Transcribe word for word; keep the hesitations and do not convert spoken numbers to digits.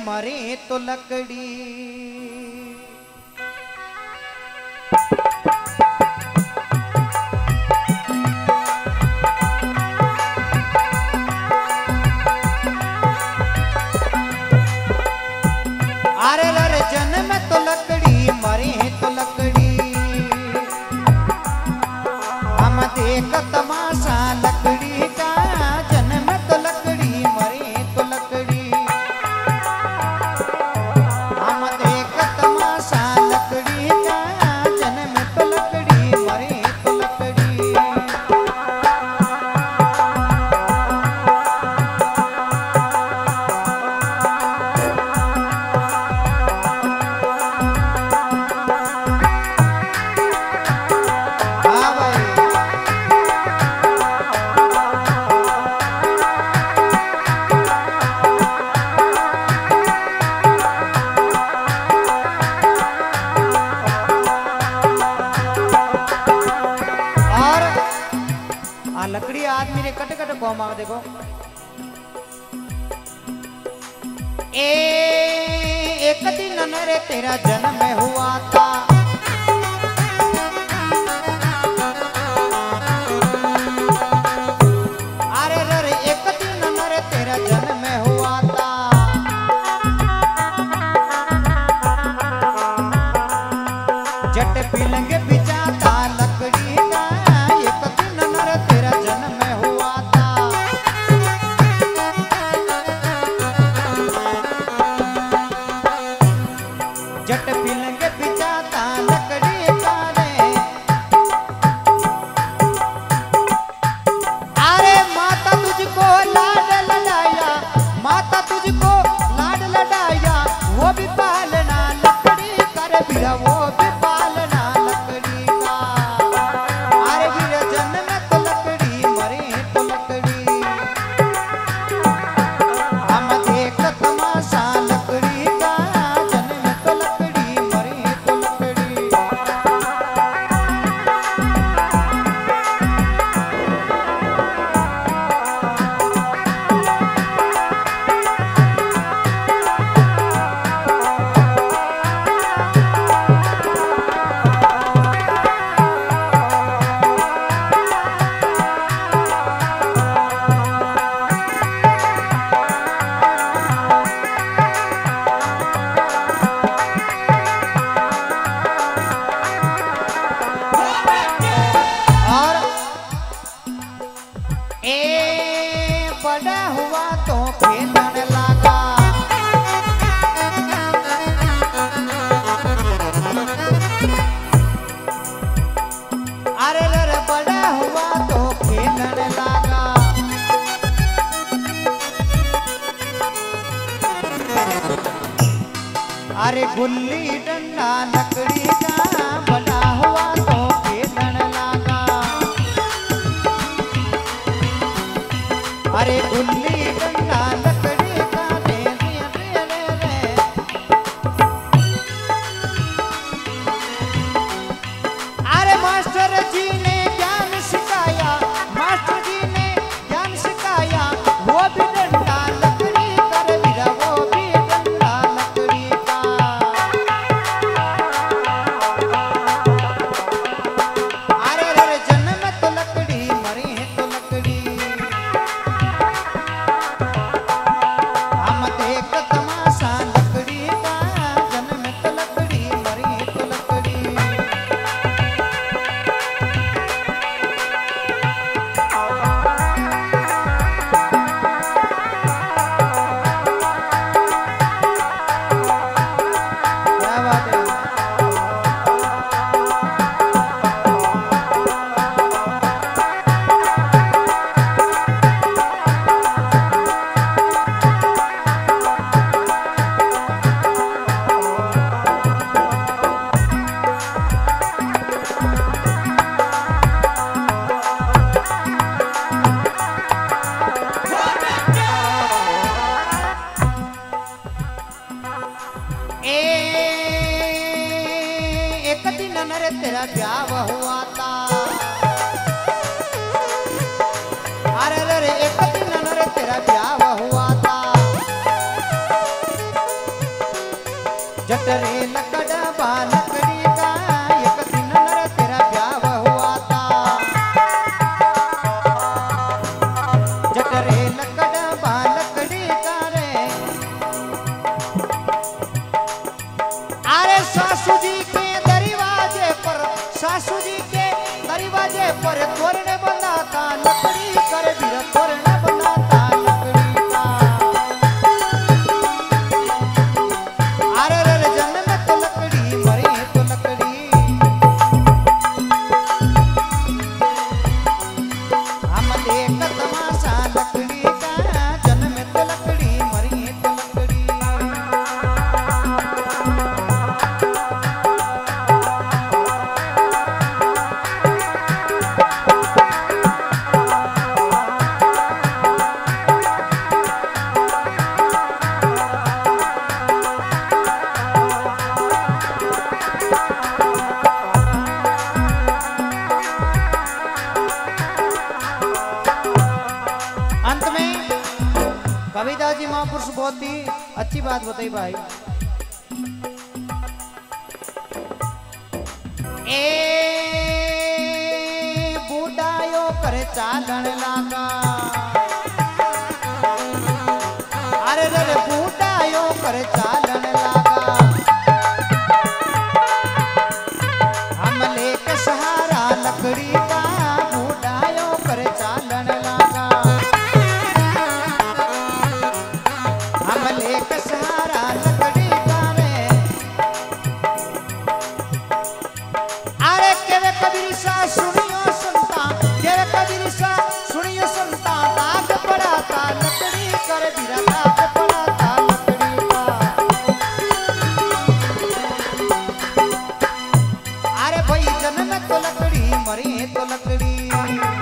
मरे तो लकड़ी। अरे रे जन्म तो लकड़ी मरे तो लकड़ी। हम देख तमाशा लकड़ी का, जन्म तो लकड़ी मरे तो लकड़ी। हम देख तमाशा लकड़ी का, जन्म तो लकड़ी मरे तो लकड़ी। हाँ भाई। और आ लकड़ी आदमी रे कट कट को मांग देखो। ए एक दिन नरे तेरा जन्म हुआ था। अरे रे एक दिन नरे तेरा जन्म हुआ था। जट पिलंग बिछाता लकड़ी का, एक दिन नरे तेरा जन्म हुआ था। जट पिलंग बिछाता लकड़ी का रे। अरे माता तुझको लाड लड़ाया, माता तुझको लाड लड़ाया, वो भी पालना लकड़ी कर बिरा, वो भी पालना लकड़ी का। अरे बिरा जन्म तो लकड़ी मरे तो लकड़ी। हम देख तमाशा लकड़ी का, जन्म तो लकड़ी मरे तो लकड़ी। और ए बड़ा हुआ तो खेलने लगा। अरे रे बड़ा हुआ तो खेलने लगा। अरे गुल्ली डंडा लकड़ी का, बड़ा हुआ तो खेलने लगा। अरे गुल्ली डंडा लकड़ी का रे रे रे रे। अरे मास्टर जी ने ज्ञान सिखाया, मास्टर जी ने ज्ञान सिखाया, वो भी डंडा लकड़ी कर बिरा, वो भी डंडा लकड़ी का। अरे रे जन्म तो लकड़ी मरे तो लकड़ी। हम देख तमाशा लकड़ी का, जन्म तो लकड़ी मरे तो लकड़ी। क्या बात है। ए एक दिन नरे तेरा ब्याह हुआ था। अरे रे एक दिन नरे तेरा ब्याह हुआ था। कविता जी महापुरुष बहुत ही अच्छी बात बताई भाई। ए बूढ़ायो करे चालन लागा, अरे रे बूढ़ायो करे चालन लागा, हम लेके सहारा लकड़ी का, बूढ़ायो करे चालन लागा, हम लेके सहारा लकड़ी का रे। अरे केवे कबीर सा सुनियो सुनता, केवे कबीर सा सुनियो सुनता, दाग पड़ा था लकड़ी कर बिरा, दाग पड़ा था लकड़ी का। अरे भाई जन्म तो लकड़ी, मरे तो लकड़ी।